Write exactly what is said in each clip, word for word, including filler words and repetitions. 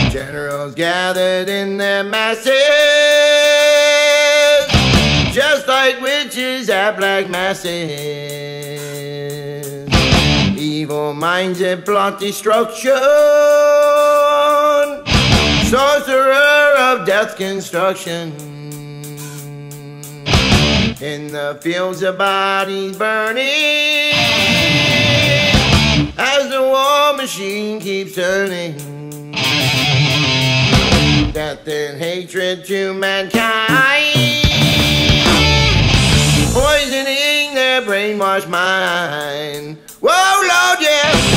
Generals gathered in their masses, just like witches at black masses. Evil minds that plot destruction, sorcerer of death construction. In the fields of bodies burning, as the war machine keeps turning. Death and hatred to mankind, poisoning their brainwashed mind. Whoa, Lord, yeah!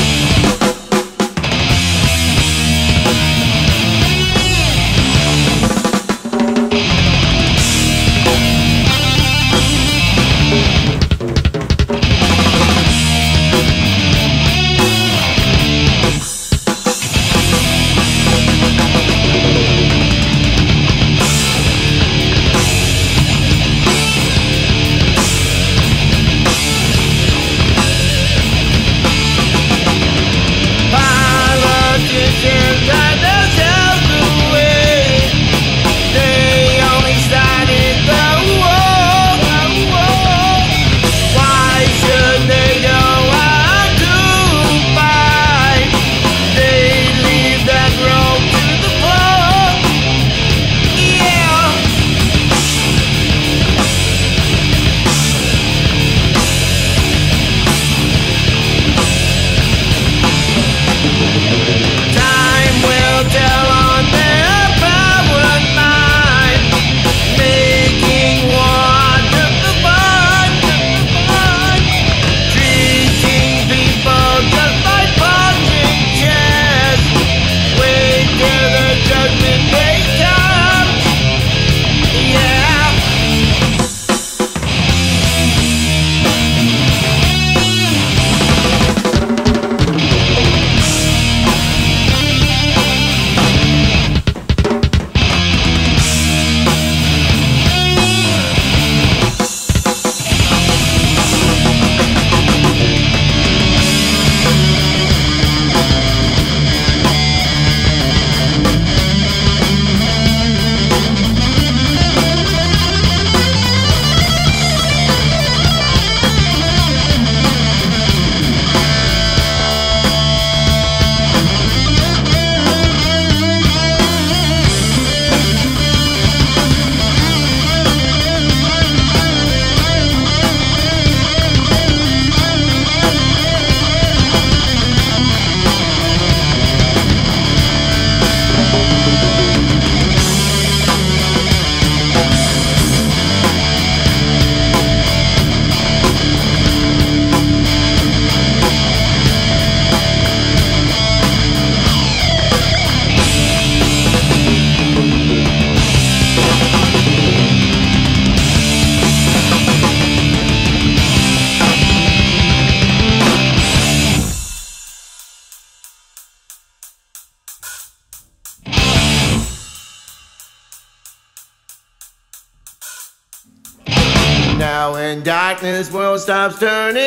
Now when darkness world stops turning,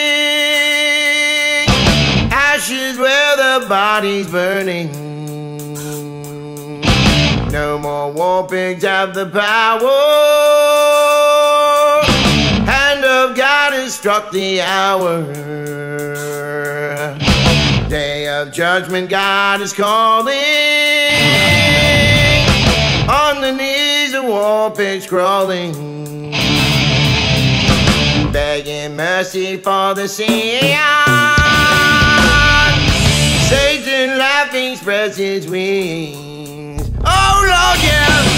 ashes where the body's burning. No more war pigs have the power. Hand of God has struck the hour. Day of judgment God is calling. On the knees the war pigs crawling, begging mercy for the sin. Satan laughing spreads his wings. Oh Lord, yeah.